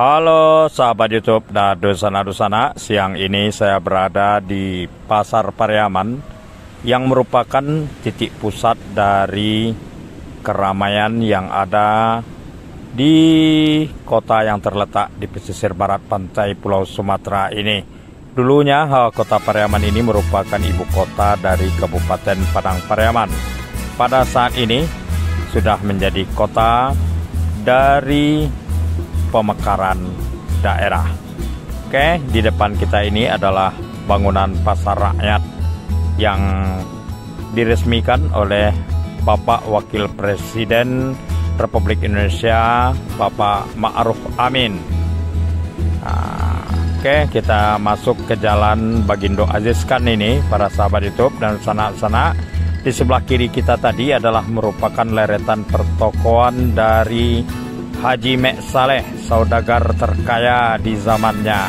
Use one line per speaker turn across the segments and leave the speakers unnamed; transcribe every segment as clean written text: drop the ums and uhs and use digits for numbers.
Halo sahabat YouTube dan dosana-dosana, siang ini saya berada di Pasar Pariaman yang merupakan titik pusat dari keramaian yang ada di kota yang terletak di pesisir barat pantai Pulau Sumatera ini. Dulunya kota Pariaman ini merupakan ibu kota dari Kabupaten Padang Pariaman. Pada saat ini sudah menjadi kota dari pemekaran daerah. Oke, di depan kita ini adalah bangunan pasar rakyat yang diresmikan oleh Bapak Wakil Presiden Republik Indonesia, Bapak Ma'ruf Amin. Oke, kita masuk ke Jalan Bagindo Aziz Khan ini, para sahabat YouTube dan sana-sana. Di sebelah kiri kita tadi adalah merupakan leretan pertokoan dari Haji Mek Saleh, saudagar terkaya di zamannya.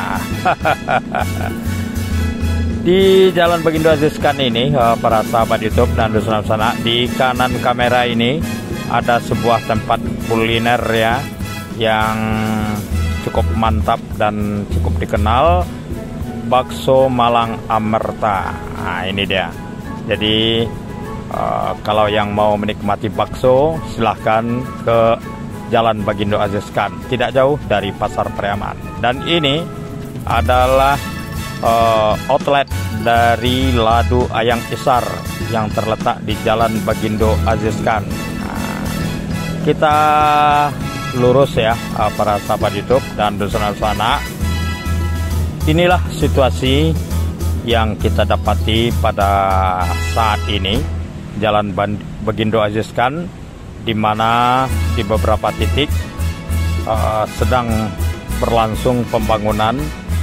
Di Jalan Bagindo Aziz Khan ini, para sahabat YouTube dan dosana-dosana, di kanan kamera ini ada sebuah tempat kuliner ya, yang cukup mantap dan cukup dikenal, bakso Malang Amerta. Nah, ini dia. Jadi kalau yang mau menikmati bakso, silahkan ke Jalan Bagindo Aziz Khan, tidak jauh dari Pasar Pariaman. Dan ini adalah outlet dari Ladu Ayang Isar yang terletak di Jalan Bagindo Aziz Khan. Nah, kita lurus ya, para sahabat YouTube dan dosana-dosana. Inilah situasi yang kita dapati pada saat ini Jalan Bagindo Aziz Khan, di mana di beberapa titik sedang berlangsung pembangunan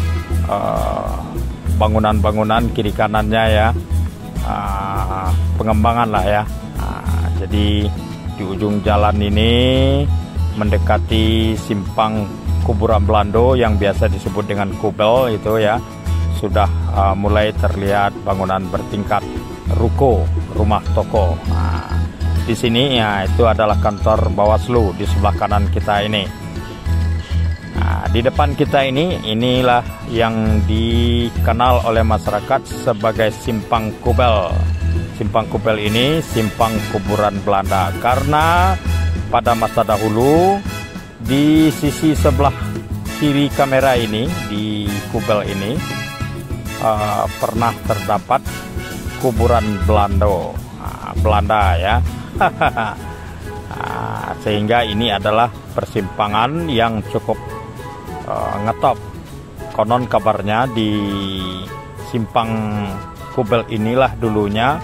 bangunan-bangunan kiri kanannya ya, pengembangan lah ya. Jadi di ujung jalan ini mendekati simpang kuburan Belando yang biasa disebut dengan Kubel itu ya, sudah mulai terlihat bangunan bertingkat ruko, rumah toko. Di sini ya, itu adalah kantor Bawaslu di sebelah kanan kita ini. Nah, di depan kita ini, inilah yang dikenal oleh masyarakat sebagai Simpang Kubel. Simpang Kubel ini simpang kuburan Belanda, karena pada masa dahulu di sisi sebelah kiri kamera ini, di Kubel ini pernah terdapat kuburan Belanda ya. Sehingga ini adalah persimpangan yang cukup ngetop. Konon kabarnya di simpang Kubel inilah dulunya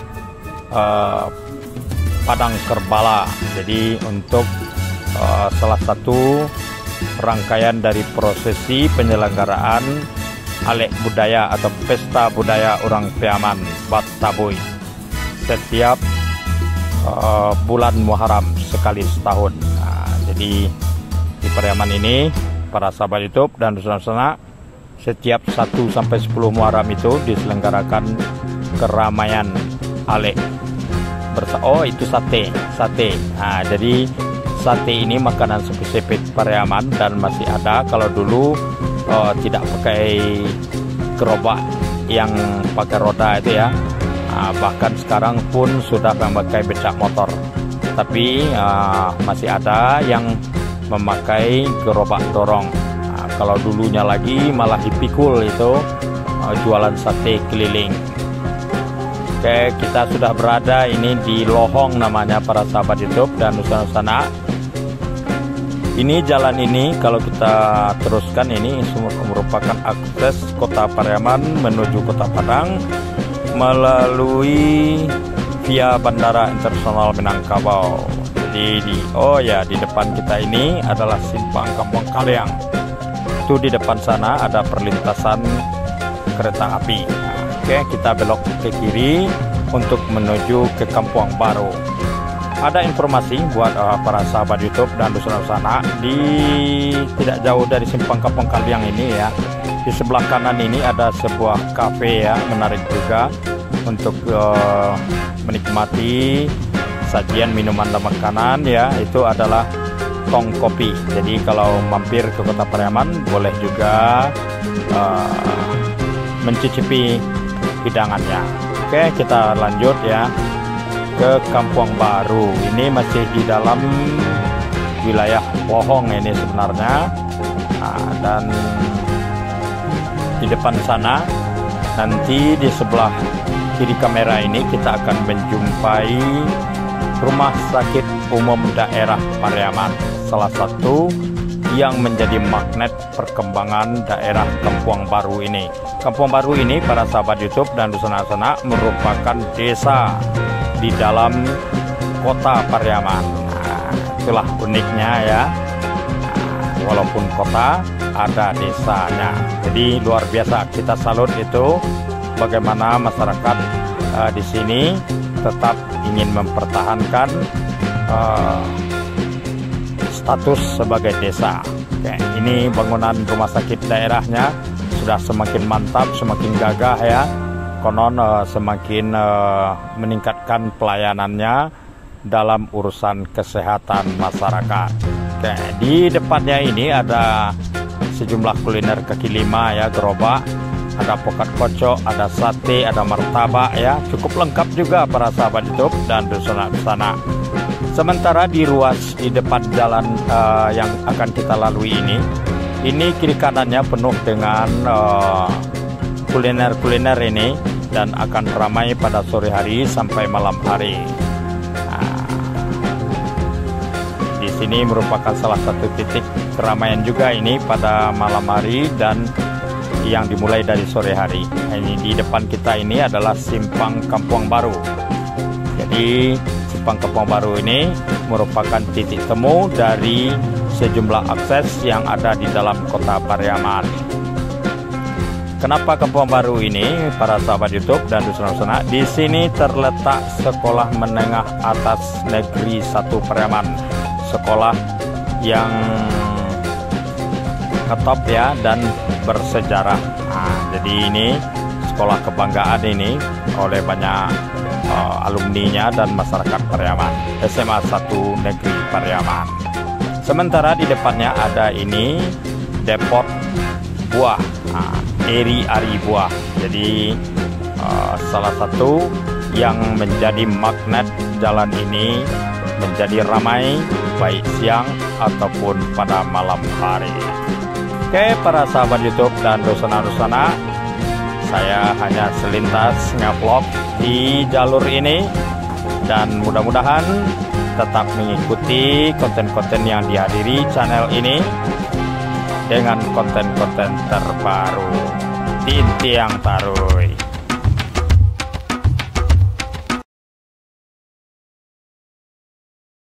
Padang Kerbala. Jadi untuk salah satu rangkaian dari prosesi penyelenggaraan Alek Budaya atau Pesta Budaya Orang Piaman Bataboy setiap bulan Muharram sekali setahun. Nah, jadi di Pariaman ini, para sahabat YouTube dan dosana-dosana, setiap 1 sampai 10 Muharram itu diselenggarakan keramaian Alek. Oh, itu sate. Nah, jadi sate ini makanan spesifik Pariaman dan masih ada. Kalau dulu tidak pakai gerobak yang pakai roda itu ya. Bahkan sekarang pun sudah memakai becak motor, tapi masih ada yang memakai gerobak dorong. Kalau dulunya lagi malah dipikul itu, jualan sate keliling. Oke, kita sudah berada ini di Lohong namanya, para sahabat YouTube dan dosana-dosana. Ini jalan ini kalau kita teruskan ini merupakan akses kota Pariaman menuju kota Padang melalui via Bandara Internasional Minangkabau. Jadi di depan kita ini adalah simpang Kampung Kaliang. Itu di depan sana ada perlintasan kereta api. Oke, kita belok ke kiri untuk menuju ke Kampung Baru. Ada informasi buat para sahabat YouTube dan dosana-dosana, di tidak jauh dari simpang Kampung Kaliang ini ya. Di sebelah kanan ini ada sebuah kafe ya, menarik juga untuk menikmati sajian minuman dan makanan ya. Itu adalah Tong Kopi. Jadi kalau mampir ke Kota Pariaman boleh juga mencicipi hidangannya. Oke, kita lanjut ya ke Kampung Baru. Ini masih di dalam wilayah Pohong ini sebenarnya. Dan di depan sana nanti di sebelah kiri kamera ini kita akan menjumpai Rumah Sakit Umum Daerah Pariaman, salah satu yang menjadi magnet perkembangan daerah Kampung Baru ini. Kampung Baru ini, para sahabat YouTube dan Dusun-Dusun, merupakan desa di dalam Kota Pariaman. Itulah uniknya ya. Walaupun kota, ada desanya. Jadi luar biasa, kita salut itu bagaimana masyarakat di sini tetap ingin mempertahankan status sebagai desa. Oke, ini bangunan rumah sakit daerahnya sudah semakin mantap, semakin gagah ya. Konon semakin meningkatkan pelayanannya dalam urusan kesehatan masyarakat. Oke, di depannya ini ada sejumlah kuliner kaki lima ya, gerobak, ada pokat kocok, ada sate, ada martabak ya, cukup lengkap juga para sahabat YouTube dan Dusun-Dusun. Sementara di ruas di depan jalan yang akan kita lalui ini kiri kanannya penuh dengan kuliner-kuliner ini dan akan ramai pada sore hari sampai malam hari. Di sini merupakan salah satu titik keramaian juga ini pada malam hari dan yang dimulai dari sore hari. Ini di depan kita ini adalah Simpang Kampung Baru. Jadi Simpang Kampung Baru ini merupakan titik temu dari sejumlah akses yang ada di dalam Kota Pariaman. Kenapa Kampung Baru ini, para sahabat YouTube dan Dusun-Dusun? Di sini terletak Sekolah Menengah Atas Negeri 1 Pariaman, sekolah yang ngetop ya dan bersejarah. Jadi ini sekolah kebanggaan ini oleh banyak alumninya dan masyarakat Pariaman, SMA 1 Negeri Pariaman. Sementara di depannya ada ini depot buah, Eri Ari Buah. Jadi salah satu yang menjadi magnet jalan ini menjadi ramai baik siang ataupun pada malam hari. Oke, para sahabat YouTube dan Dusun-Dusun, saya hanya selintas ngevlog di jalur ini dan mudah-mudahan tetap mengikuti konten-konten yang dihadiri channel ini dengan konten-konten terbaru. Tintiang Taruy.